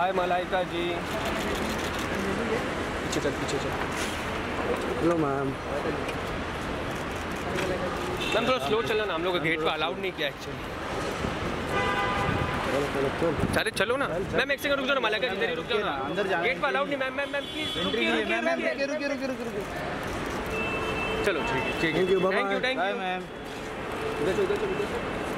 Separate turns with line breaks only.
हाय मलाइका जी। पीछे चल पीछे चल।
Hello ma'am.
मैम थोड़ा स्लो चलना ना, हम लोग का गेट पे अलाउड नहीं किया एक्चुअली। अरे चलो ना मैम, एक सेकंड रुक जाओ ना, मलाइका जी रुक जाओ ना, अंदर जाना गेट पे अलाउड नहीं। मैम मैम मैम प्लीज रुकिए। चलो ठीक है, thank you, thank you ma'am.